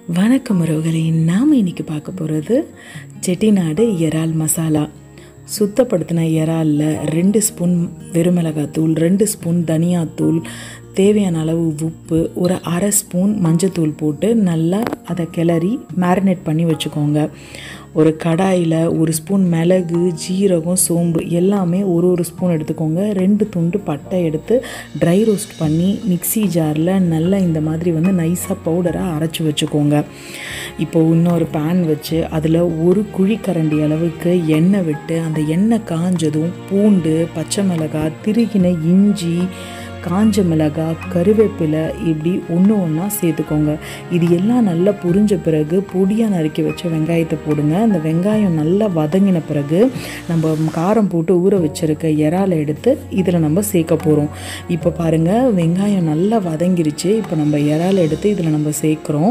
வணக்கம் உறவுகளே, நாம் இன்றைக்கி பார்க்க போகிறது செட்டிநாடு இறால் மசாலா. சுத்தப்படுத்தின இறாலில் 2 ஸ்பூன் வெறுமிளகாத்தூள், 2 ஸ்பூன் தனியாத்தூள், தேவையான அளவு உப்பு, ஒரு அரை ஸ்பூன் மஞ்சத்தூள் போட்டு நல்லா அதை கிளறி மேரினேட் பண்ணி வச்சுக்கோங்க. ஒரு கடாயில் 1 ஸ்பூன் மிளகு, ஜீரகம், சோம்பு எல்லாமே ஒரு ஸ்பூன் எடுத்துக்கோங்க. 2 துண்டு பட்டை எடுத்து ட்ரை ரோஸ்ட் பண்ணி மிக்ஸி ஜாரில் நல்லா இந்த மாதிரி நைஸாக பவுடராக அரைச்சி வச்சுக்கோங்க. இப்போது இன்னொரு பேன் வச்சு அதில் ஒரு குழிக்கரண்டி அளவுக்கு எண்ணெய் விட்டு அந்த எண்ணெய் காஞ்சதும் பூண்டு, பச்சை மிளகாய், திருகின இஞ்சி, காஞ்ச மிளகாய், கருவேப்பிலை இப்படி ஒன்றா சேர்த்துக்கோங்க. இது எல்லாம் நல்லா புரிஞ்ச பிறகு பொடியாக நறுக்கி வச்ச வெங்காயத்தை போடுங்க. அந்த வெங்காயம் நல்லா வதங்கின பிறகு நம்ம காரம் போட்டு ஊற வச்சுருக்க இறாலை எடுத்து இதில் நம்ம சேர்க்க போகிறோம். இப்போ பாருங்கள், வெங்காயம் நல்லா வதங்கிருச்சு. இப்போ நம்ம இறாலை எடுத்து இதில் நம்ம சேர்க்குறோம்.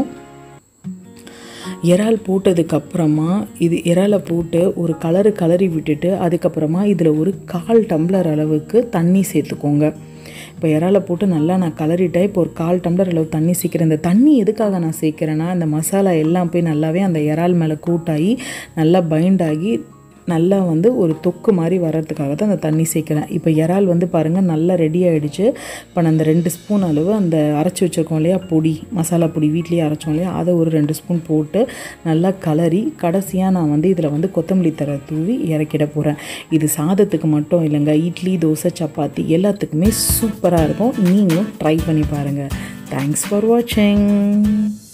இறால் போட்டதுக்கப்புறமா இறாலை போட்டு ஒரு கலரி விட்டுட்டு அதுக்கப்புறமா இதில் ஒரு 1/4 டம்ளர் அளவுக்கு தண்ணி சேர்த்துக்கோங்க. இப்போ இறாலை போட்டு நல்லா நான் கலரிட்டேன். இப்போ ஒரு 1/4 டம்ளர் அளவு தண்ணி சேர்க்குறேன். இந்த தண்ணி எதுக்காக நான் சேர்க்குறேன்னா, அந்த மசாலா எல்லாம் போய் நல்லாவே அந்த இறால் மேலே கூட்டாகி நல்லா பைண்ட் ஆகி நல்லா ஒரு தொக்கு மாதிரி வர்றதுக்காக தான் அந்த தண்ணி சேர்க்குறேன். இப்போ இறால் பாருங்கள் நல்லா ரெடி ஆகிடுச்சு. இப்போ நான் அந்த 2 ஸ்பூன் அளவு அந்த அரைச்சி வச்சுருக்கோம் இல்லையா பொடி, மசாலா பொடி வீட்லேயே அரைச்சோம் இல்லையா, அதை ஒரு 2 ஸ்பூன் போட்டு நல்லா கலரி கடைசியாக நான் இதில் கொத்தமல்லி தழை தூவி இறக்கிட போகிறேன். இது சாதத்துக்கு மட்டும் இல்லைங்க, இட்லி, தோசை, சப்பாத்தி எல்லாத்துக்குமே சூப்பராக இருக்கும். நீங்களும் ட்ரை பண்ணி பாருங்கள். தேங்க்ஸ் ஃபார் வாட்சிங்.